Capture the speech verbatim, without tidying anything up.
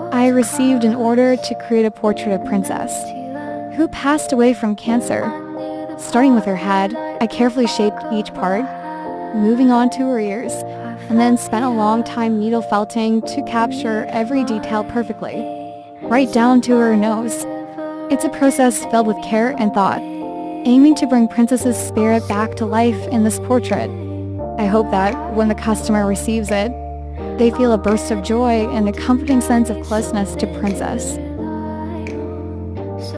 I received an order to create a portrait of Princess, who passed away from cancer. Starting with her head, I carefully shaped each part, moving on to her ears, and then spent a long time needle felting to capture every detail perfectly, right down to her nose. It's a process filled with care and thought, aiming to bring Princess's spirit back to life in this portrait. I hope that when the customer receives it, they feel a burst of joy and a comforting sense of closeness to Princess.